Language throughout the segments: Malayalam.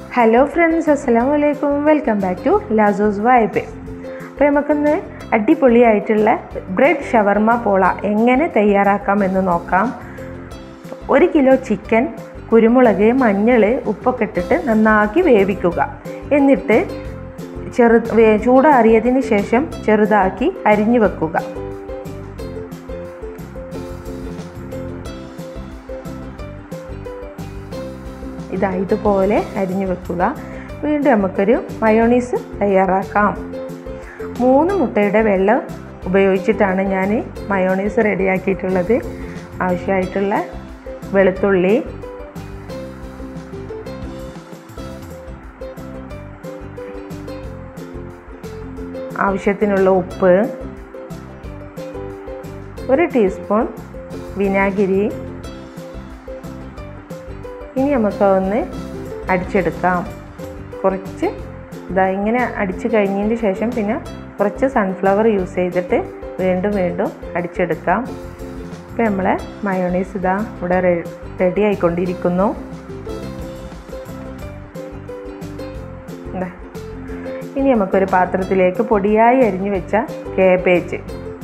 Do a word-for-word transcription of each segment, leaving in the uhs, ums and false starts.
Hello friends, assalamu alaikum. Welcome back to Lazu's vibe. അപ്പോൾ നമുക്കൊന്ന് അടിപൊളിയായിട്ടുള്ള ബ്രെഡ് ഷവർമ പോള എങ്ങനെ തയ്യാറാക്കാം എന്ന് നോക്കാം. ഒരു കിലോ ചിക്കൻ കുരുമുളക് മഞ്ഞൾ ഉപ്പൊക്കെ ഇട്ടിട്ട് നന്നാക്കി വേവിക്കുക. എന്നിട്ട് ചെറു ചൂടാറിയതിന് ശേഷം ചെറുതാക്കി അരിഞ്ഞു വെക്കുക. ഇതാ ഇതുപോലെ അരിഞ്ഞു വെക്കുക. വീണ്ടും നമുക്കൊരു മയോണീസ് തയ്യാറാക്കാം. മൂന്ന് മുട്ടയുടെ വെള്ളം ഉപയോഗിച്ചിട്ടാണ് ഞാൻ മയോണീസ് റെഡിയാക്കിയിട്ടുള്ളത്. ആവശ്യമായിട്ടുള്ള വെളുത്തുള്ളി, ആവശ്യത്തിനുള്ള ഉപ്പ്, ഒരു ടീസ്പൂൺ വിനാഗിരി. ഇനി നമുക്കതൊന്ന് അടിച്ചെടുക്കാം. കുറച്ച് ഇതാ ഇങ്ങനെ അടിച്ച് കഴിഞ്ഞതിന് ശേഷം പിന്നെ കുറച്ച് സൺഫ്ലവർ യൂസ് ചെയ്തിട്ട് വീണ്ടും വീണ്ടും അടിച്ചെടുക്കാം. ഇപ്പോൾ നമ്മളെ മയോണൈസ് ഇതാ ഇവിടെ റെഡി ആയിക്കൊണ്ടിരിക്കുന്നു. ഇനി നമുക്കൊരു പാത്രത്തിലേക്ക് പൊടിയായി അരിഞ്ഞു വെച്ച കാബേജ്,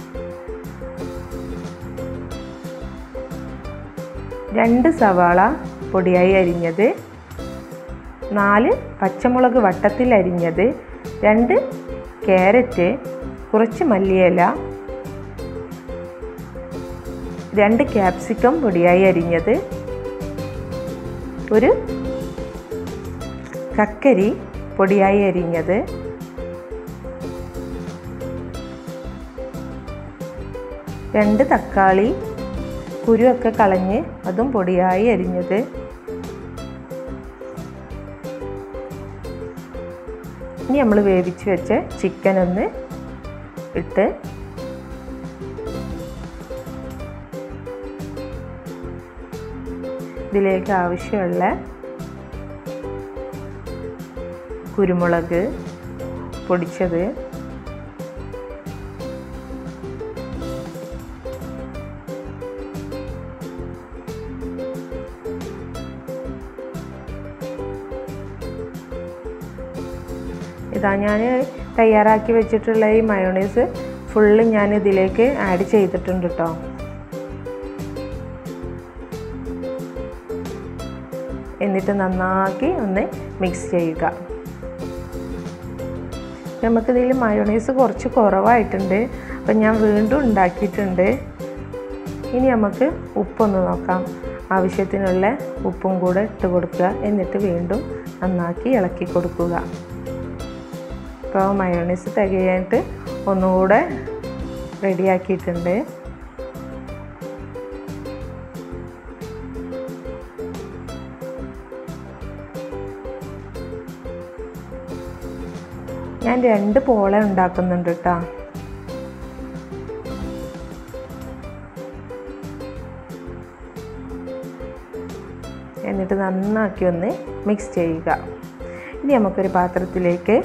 രണ്ട് സവാള പൊടിയായി അരിഞ്ഞത്, നാല് പച്ചമുളക് വട്ടത്തിൽ അരിഞ്ഞത്, രണ്ട് ക്യാരറ്റ്, കുറച്ച് മല്ലിയില, രണ്ട് ക്യാപ്സിക്കം പൊടിയായി അരിഞ്ഞത്, ഒരു കക്കരി പൊടിയായി അരിഞ്ഞത്, രണ്ട് തക്കാളി കുരുവൊക്കെ കളഞ്ഞ് അതും പൊടിയായി അരിഞ്ഞത്, ഇനി നമ്മൾ വേവിച്ച് വെച്ച ചിക്കൻ ഒന്ന് ഇട്ട് ഇതിലേക്ക് ആവശ്യമുള്ള കുരുമുളക് പൊടിച്ചത്, ഇതാ ഞാൻ തയ്യാറാക്കി വെച്ചിട്ടുള്ള ഈ മയോണൈസ് ഫുള്ള് ഞാൻ ഇതിലേക്ക് ആഡ് ചെയ്തിട്ടുണ്ട് കേട്ടോ. എന്നിട്ട് നന്നാക്കി ഒന്ന് മിക്സ് ചെയ്യുക. നമുക്കിതിൽ മയോണൈസ് കുറച്ച് കുറവായിട്ടുണ്ട്, അപ്പം ഞാൻ വീണ്ടും ഉണ്ടാക്കിയിട്ടുണ്ട്. ഇനി നമുക്ക് ഉപ്പൊന്ന് നോക്കാം. ആവശ്യത്തിനുള്ള ഉപ്പും കൂടെ ഇട്ട് കൊടുക്കുക. എന്നിട്ട് വീണ്ടും നന്നാക്കി ഇളക്കി കൊടുക്കുക. ഇപ്പോൾ മയോണൈസ് തികയായിട്ട് ഒന്നുകൂടെ റെഡിയാക്കിയിട്ടുണ്ട്. ഞാൻ രണ്ട് പോള ഉണ്ടാക്കുന്നുണ്ട് കേട്ടോ. എന്നിട്ട് നന്നാക്കി ഒന്ന് മിക്സ് ചെയ്യുക. ഇനി നമുക്കൊരു പാത്രത്തിലേക്ക്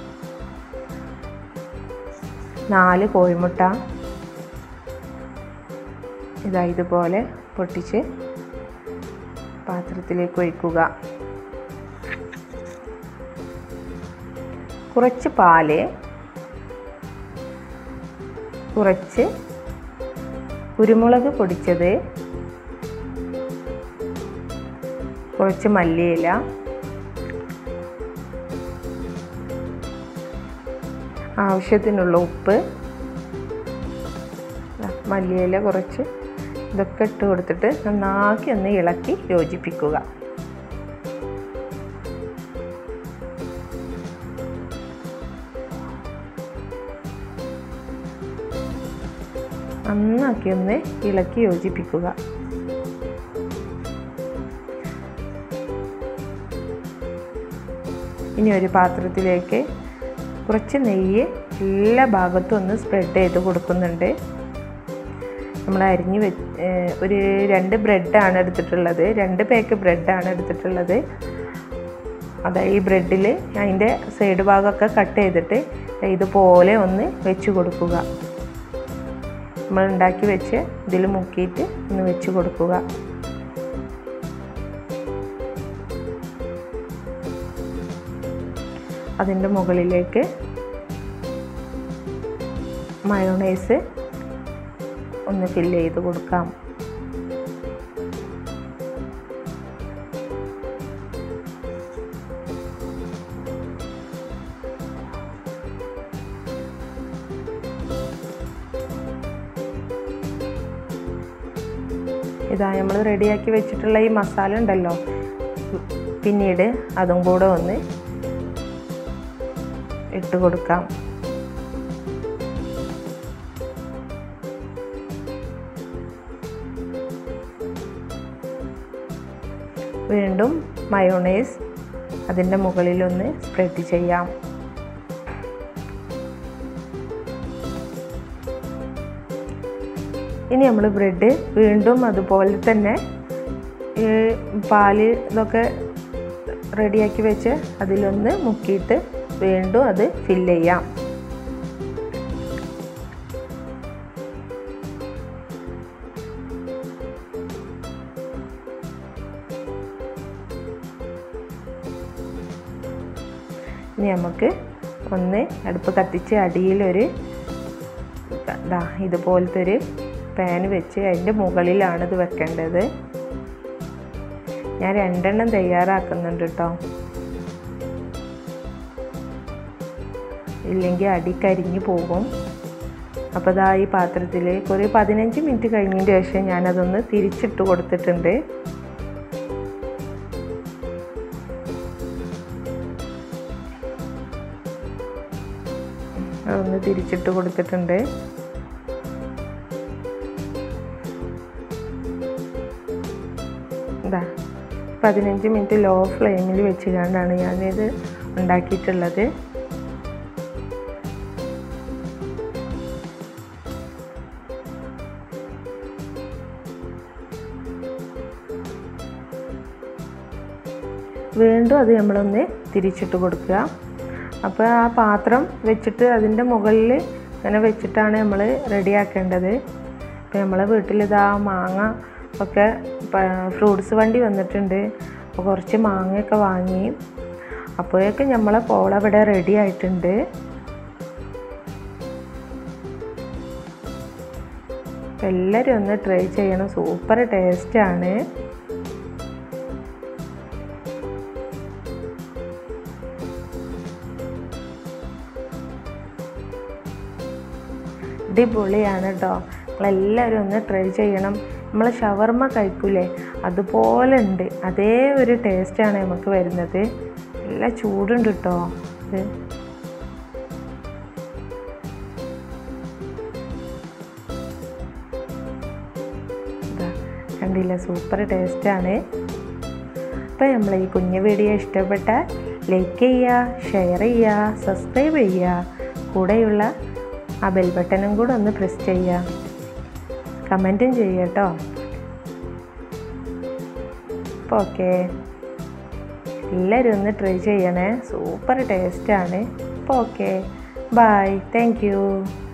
നാല് കോഴിമുട്ട ഇതാ ഇതുപോലെ പൊട്ടിച്ച് പാത്രത്തിലേക്ക് ഒഴിക്കുക. കുറച്ച് പാല്, കുറച്ച് കുരുമുളക് പൊടിച്ചത്, കുറച്ച് മല്ലിയില, ആവശ്യത്തിനുള്ള ഉപ്പ്, മല്ലിയില കുറച്ച്, ഇതൊക്കെ ഇട്ട് കൊടുത്തിട്ട് നന്നാക്കി ഒന്ന് ഇളക്കി യോജിപ്പിക്കുക. നന്നാക്കി ഒന്ന് ഇളക്കി യോജിപ്പിക്കുക. ഇനി ഒരു പാത്രത്തിലേക്ക് കുറച്ച് നെയ്യ് എല്ലാ ഭാഗത്തും ഒന്ന് സ്പ്രെഡ് ചെയ്ത് കൊടുക്കുന്നുണ്ട്. നമ്മൾ അരിഞ്ഞ് വെ ഒരു രണ്ട് ബ്രെഡാണ് എടുത്തിട്ടുള്ളത്. രണ്ട് പാക്ക് ബ്രെഡാണ് എടുത്തിട്ടുള്ളത്. അതാ ഈ ബ്രെഡിൽ അതിൻ്റെ സൈഡ് ഭാഗമൊക്കെ കട്ട് ചെയ്തിട്ട് ഇതുപോലെ ഒന്ന് വെച്ച് കൊടുക്കുക. നമ്മൾ ഉണ്ടാക്കി വെച്ച് ഇതിൽ മുക്കിയിട്ട് ഒന്ന് വെച്ച് കൊടുക്കുക. അതിൻ്റെ മുകളിലേക്ക് മയോണൈസ് ഒന്ന് ഫില്ല് ചെയ്ത് കൊടുക്കാം. ഇതാ നമ്മൾ റെഡിയാക്കി വെച്ചിട്ടുള്ള ഈ മസാല ഉണ്ടല്ലോ, പിന്നീട് അതും കൂടെ ഒന്ന് ഇട്ട് കൊടുക്കാം. വീണ്ടും മയോണൈസ് അതിൻ്റെ മുകളിലൊന്ന് സ്പ്രെഡ് ചെയ്യാം. ഇനി നമ്മൾ ബ്രെഡ് വീണ്ടും അതുപോലെ തന്നെ പാല് ഇതൊക്കെ റെഡിയാക്കി വെച്ച് അതിലൊന്ന് മുക്കിയിട്ട് വീണ്ടും അത് ഫില്ല് ചെയ്യാം. ഇനി നമുക്ക് ഒന്ന് അടുപ്പ് കത്തിച്ച് അടിയിലൊരു ദാ ഇതുപോലത്തെ ഒരു പാൻ വെച്ച് അതിൻ്റെ മുകളിലാണ് ഇത് വെക്കേണ്ടത്. ഞാൻ രണ്ടെണ്ണം തയ്യാറാക്കുന്നുണ്ട് കേട്ടോ, ഇല്ലെങ്കിൽ അടി കരിഞ്ഞു പോകും. അപ്പോൾ ഇതാ ഈ പാത്രത്തിൽ ഒരു പതിനഞ്ച് മിനിറ്റ് കഴിഞ്ഞതിന് ശേഷം ഞാനതൊന്ന് തിരിച്ചിട്ട് കൊടുത്തിട്ടുണ്ട്. അതൊന്ന് തിരിച്ചിട്ട് കൊടുത്തിട്ടുണ്ട്. ഇതാ പതിനഞ്ച് മിനിറ്റ് ലോ ഫ്ലെയിമിൽ വെച്ച് കൊണ്ടാണ് ഞാനിത് ഉണ്ടാക്കിയിട്ടുള്ളത്. വീണ്ടും അത് നമ്മളൊന്ന് തിരിച്ചിട്ട് കൊടുക്കുക. അപ്പോൾ ആ പാത്രം വെച്ചിട്ട് അതിൻ്റെ മുകളിൽ ഇങ്ങനെ വെച്ചിട്ടാണ് നമ്മൾ റെഡിയാക്കേണ്ടത്. അപ്പോൾ നമ്മളെ വീട്ടിലിതാ മാങ്ങ ഒക്കെ ഫ്രൂട്ട്സ് വണ്ടി വന്നിട്ടുണ്ട്. അപ്പോൾ കുറച്ച് മാങ്ങയൊക്കെ വാങ്ങി. അപ്പോഴേക്കും നമ്മളെ പോള ഇവിടെ റെഡി ആയിട്ടുണ്ട്. എല്ലാവരും ഒന്ന് ട്രൈ ചെയ്യണം, സൂപ്പർ ടേസ്റ്റാണ്. അടിപൊളിയാണ് കേട്ടോ. നിങ്ങളെല്ലാവരും ഒന്ന് ട്രൈ ചെയ്യണം. നമ്മൾ ഷവർമ കഴിക്കൂലേ, അതുപോലെ ഉണ്ട്, അതേ ഒരു ടേസ്റ്റാണ് നമുക്ക് വരുന്നത്. നല്ല ചൂടുണ്ട് കേട്ടോ ഇത്. കണ്ടില്ല, സൂപ്പർ ടേസ്റ്റാണ്. അപ്പോൾ നമ്മൾ ഈ കുഞ്ഞു വീഡിയോ ഇഷ്ടപ്പെട്ടാൽ ലൈക്ക് ചെയ്യുക, ഷെയർ ചെയ്യുക, സബ്സ്ക്രൈബ് ചെയ്യുക. കൂടെയുള്ള ആ ബെൽ ബട്ടണും കൂടെ ഒന്ന് പ്രസ് ചെയ്യുക. കമൻറ്റും ചെയ്യുക കേട്ടോ. അപ്പോൾ ഓക്കെ, എല്ലാവരും ഒന്ന് ട്രൈ ചെയ്യണേ, സൂപ്പർ ടേസ്റ്റാണ്. അപ്പോൾ ഓക്കെ, ബൈ, താങ്ക് യു.